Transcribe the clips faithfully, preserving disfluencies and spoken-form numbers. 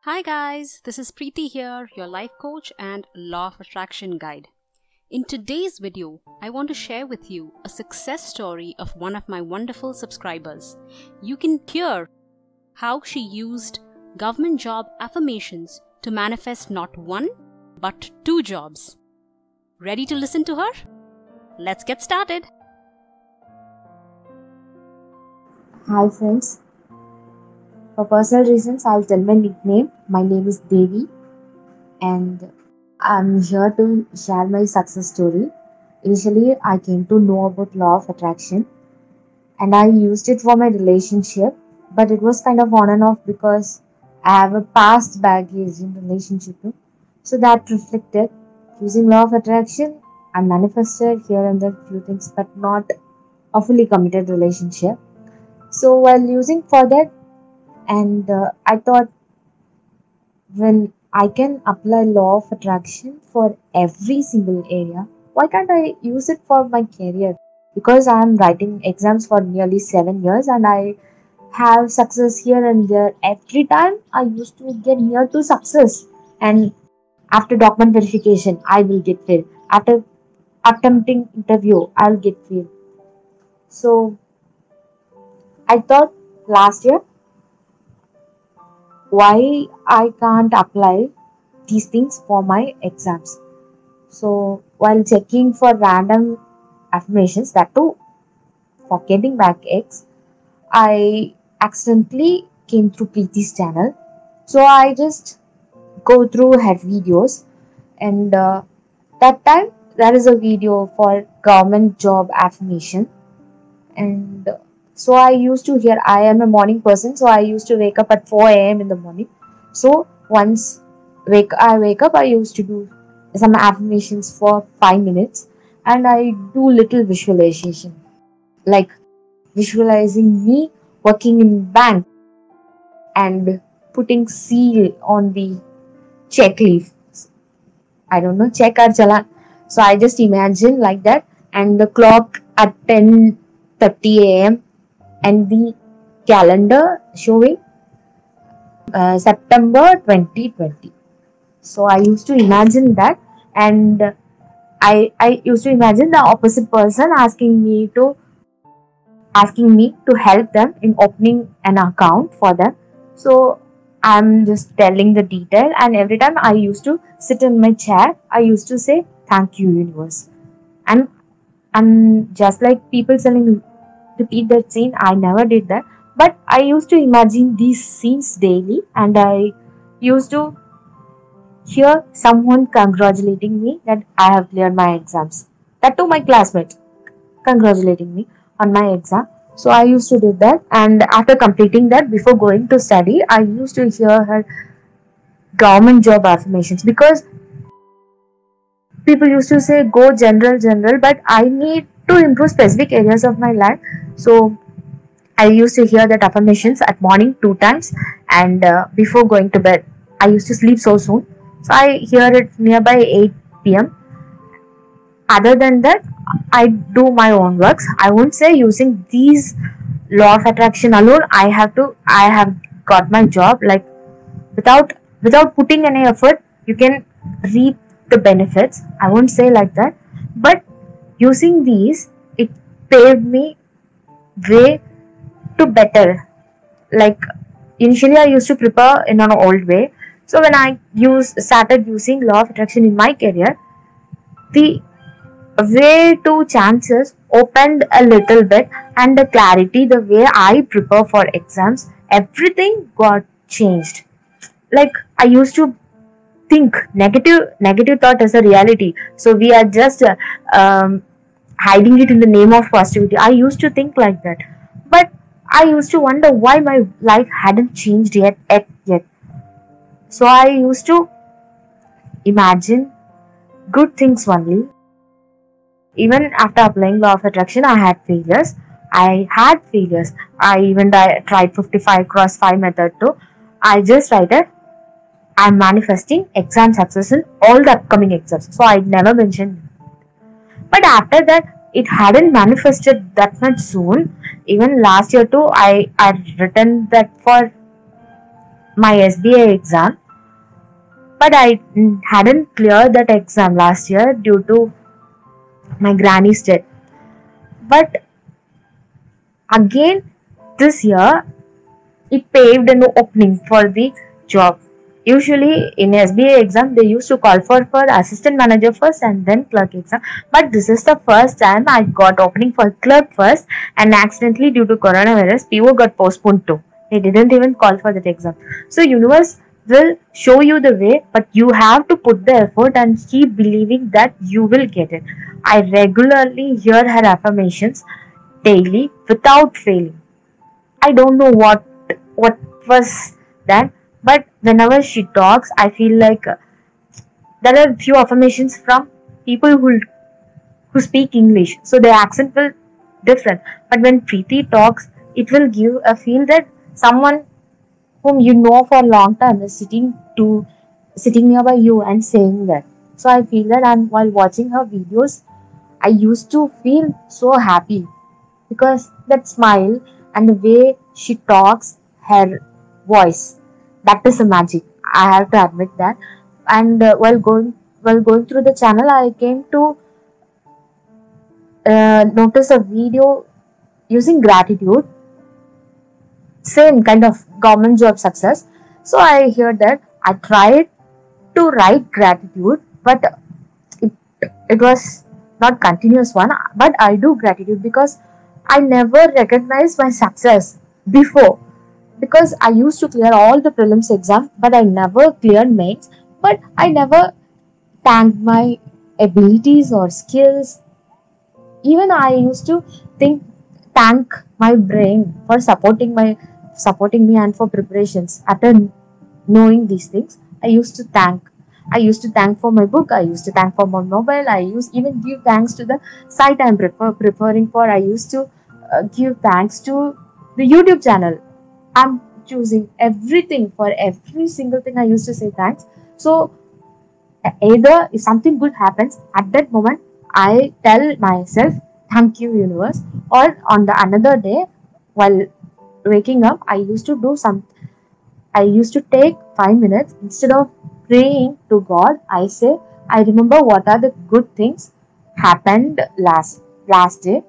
Hi guys, this is Preeti here, your life coach and law of attraction guide. In today's video, I want to share with you a success story of one of my wonderful subscribers. You can hear how she used government job affirmations to manifest not one, but two jobs. Ready to listen to her? Let's get started. Hi friends. For personal reasons, I'll tell my nickname. My name is Devi, and I'm here to share my success story. Initially, I came to know about law of attraction, and I used it for my relationship, but it was kind of on and off because I have a past baggage in relationship too. So that reflected using law of attraction. I manifested here and there few things, but not a fully committed relationship. So while using for that, and uh, I thought, when I can apply law of attraction for every single area, why can't I use it for my career? Because I am writing exams for nearly seven years and I have success here and there. Every time I used to get near to success, and after document verification, I will get failed. After attempting interview, I'll get failed. So I thought last year, why I can't apply these things for my exams. So while checking for random affirmations, that too for getting back X, I accidentally came through Preeti's channel. So I just go through her videos, and uh, that time there is a video for government job affirmation, and so I used to hear. I am a morning person, so I used to wake up at four a.m. in the morning. So once wake I wake up, I used to do some affirmations for five minutes, and I do little visualization, like visualizing me working in bank and putting seal on the check leaf. I don't know, check or challan. So I just imagine like that, and the clock at ten thirty a.m. and the calendar showing uh, September twenty twenty. So I used to imagine that, and I I used to imagine the opposite person asking me to asking me to help them in opening an account for them. So I'm just telling the detail, and every time I used to sit in my chair, I used to say thank you universe. And and just like people telling repeat that scene, I never did that, but I used to imagine these scenes daily, and I used to hear someone congratulating me that I have cleared my exams. That too, my classmates congratulating me on my exam. So I used to do that, and after completing that, before going to study, I used to hear her government job affirmations, because people used to say go general general, but I need to improve specific areas of my life. So I used to hear that affirmations at morning two times, and uh, before going to bed. I used to sleep so soon, so I hear it nearby eight p.m. Other than that, I do my own works. I won't say using these law of attraction alone I have to I have got my job. Like without without putting any effort, you can reap the benefits. I won't say like that, but using these, it paved me way to better. Like initially I used to prepare in an old way. So when I use started using law of attraction in my career, the way to chances opened a little bit, and the clarity, the way I prepare for exams, everything got changed. Like I used to think negative negative thought as a reality, so we are just uh, um, hiding it in the name of positivity. I used to think like that, but I used to wonder why my life hadn't changed yet yet, yet. So I used to imagine good things only. Even after applying law of attraction, I had failures. I had failures. I even tried fifty-five cross five method too. I just tried it. I'm manifesting exam success in all the upcoming exams. So I never mentioned. But after that, it hadn't manifested that much soon. Even last year too, I I written that for my S B I exam, but I hadn't cleared that exam last year due to my granny's death. But again, this year, it paved an opening for the job. Usually in S B I exam, they used to call for, for assistant manager first and then clerk exam. But this is the first time I got opening for clerk first, and accidentally due to coronavirus, P O got postponed too. They didn't even call for that exam. So universe will show you the way, but you have to put the effort and keep believing that you will get it. I regularly hear her affirmations daily without failing. I don't know what what was that, but whenever she talks, I feel like uh, there are few affirmations from people who who speak English, so their accent will different. But when Preeti talks, it will give a feel that someone whom you know for a long time is sitting to sitting nearby you and saying that. So I feel that, and while watching her videos, I used to feel so happy because that smile and the way she talks, her voice, that is a magic. I have to admit that. And uh, while going while going through the channel, I came to uh, notice a video using gratitude, same kind of government job success. So I hear that I tried to write gratitude, but it it was not continuous one. But I do gratitude because I never recognized my success before, because I used to clear all the prelims exam, but I never cleared mains. But I never thanked my abilities or skills. Even I used to think thank my brain for supporting my supporting me and for preparations. After knowing these things, I used to thank. I used to thank for my book. I used to thank for my mobile. I used even give thanks to the site I'm prepare, preparing for. I used to uh, give thanks to the YouTube channel. I'm choosing everything for every single thing. I used to say thanks. So either if something good happens at that moment, I tell myself thank you universe, or on the another day while waking up, I used to do some I used to take five minutes instead of praying to God. I say I remember what are the good things happened last last day.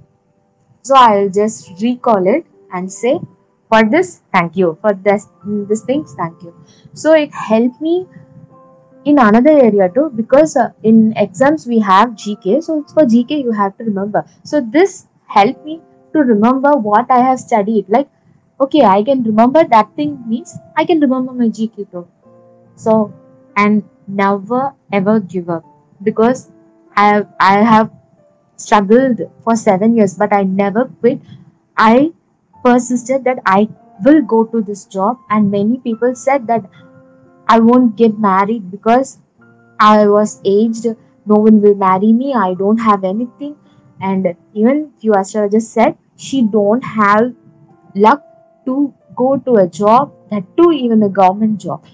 So I'll just recall it and say for this thank you, for this this things thank you. So it helped me in another area too, because uh, in exams we have G K, so it's for G K you have to remember. So this helped me to remember what I have studied. Like, okay, I can remember that thing means I can remember my G K too. So, and never ever give up, because I have I have struggled for seven years, but I never quit. I persisted that I will go to this job, and many people said that I won't get married because I was aged, no one will marry me, I don't have anything. And even few astrologers said she don't have luck to go to a job, that too even a government job.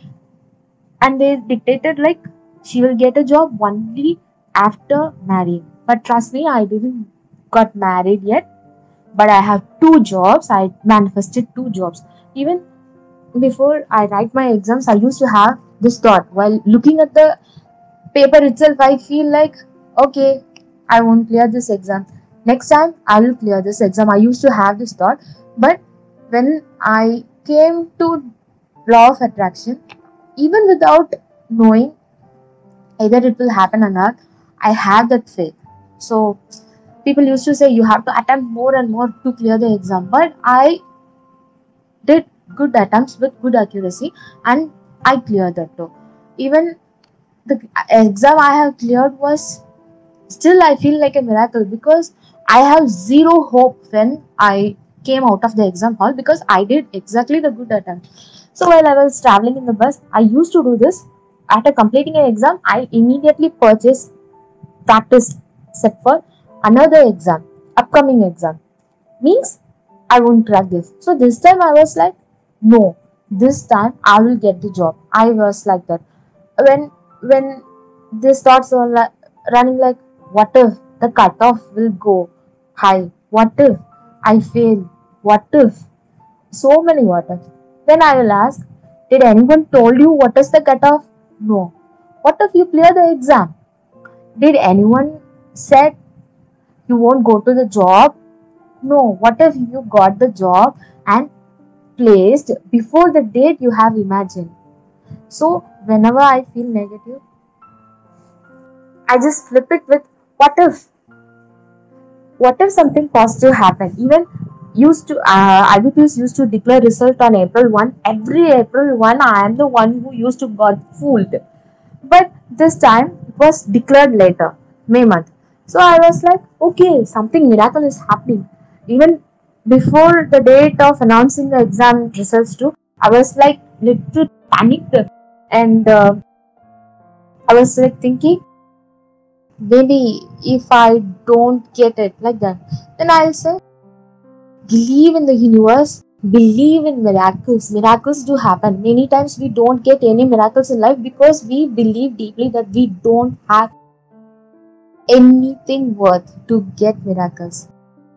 And they dictated like she will get a job only after marrying. But trust me, I didn't got married yet, but I have two jobs. I manifested two jobs. Even before I write my exams, I used to have this thought while looking at the paper itself. I feel like, okay, I won't clear this exam. Next time I will clear this exam. I used to have this thought, but when I came to law of attraction, even without knowing either it will happen or not, I have that faith. So people used to say you have to attempt more and more to clear the exam, but I did good attempts with good accuracy and I cleared that too. Even the exam I have cleared was still I feel like a miracle, because I have zero hope when I came out of the exam hall, because I did exactly the good attempt. So while I was traveling in the bus, I used to do this. After completing an exam, I immediately purchased practice set for another exam, upcoming exam. Means I won't crack this. So this time I was like, no, this time I will get the job. I was like that. When when these thoughts were like, running like, what if the cutoff will go high? What if I fail? What if? So many what ifs. Then I will ask, Did anyone told you what is the cutoff? No. What if you clear the exam? Did anyone said you won't go to the job? No. What if you got the job and placed before the date you have imagined? So whenever I feel negative, I just flip it with what if? What if something positive happened? Even used to uh, I B P S used to declare result on April first. Every April first, I am the one who used to got fooled. But this time it was declared later, May month. So I was like, okay, something miracle is happening. Even before the date of announcing the exam results too, I was like little panicked, and uh, I was like thinking, maybe if I don't get it like that, then I'll say, believe in the universe, believe in miracles. Miracles do happen. Many times we don't get any miracles in life because we believe deeply that we don't have anything worth to get miracles.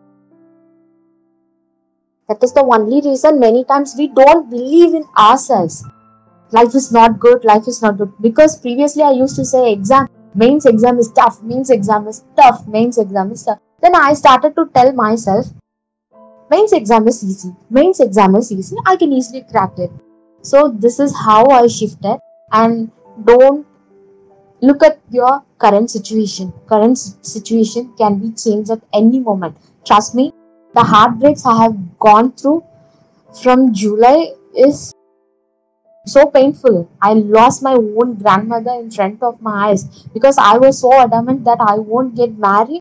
That is the only reason many times we don't believe in ourselves. Life is not good, life is not good. Because previously I used to say exam, mains exam is tough, mains exam is tough, mains exam is tough. Then I started to tell myself, mains exam is easy, mains exam is easy, I can easily crack it. So this is how I shifted. And don't look at your current situation. Current situation can be changed at any moment. Trust me, the heartbreaks I have gone through from July is so painful. I lost my own grandmother in front of my eyes because I was so adamant that I won't get married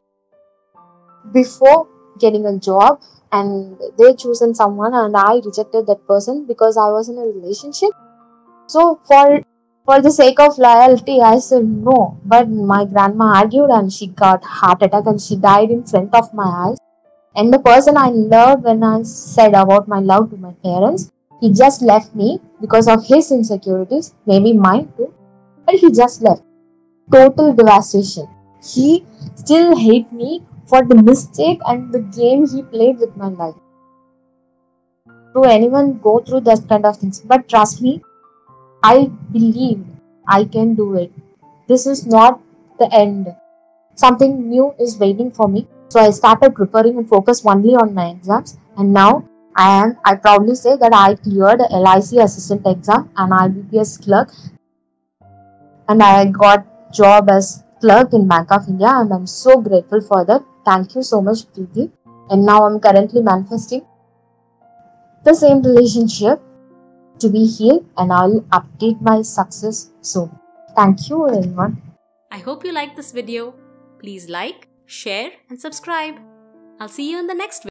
before getting a job, and they chosen someone and I rejected that person because I was in a relationship. So for for the sake of loyalty, I said no. But my grandma argued and she got heart attack and she died in front of my eyes. And the person I loved, when I said about my love to my parents, he just left me because of his insecurities, maybe mine too. But he just left. Total devastation. He still hates me for the mistake and the game he played with my life. Do anyone go through that kind of things? But trust me, I believe I can do it. This is not the end. Something new is waiting for me. So I started preparing and focus only on my exams. And now I am, I proudly say that I cleared the L I C assistant exam and I B P S clerk. And I got job as clerk in Bank of India, and I'm so grateful for that. Thank you so much, Preeti. And now I'm currently manifesting the same relationship to be healed, and I'll update my success soon. Thank you, everyone. I hope you liked this video. Please like, share and subscribe. I'll see you in the next video.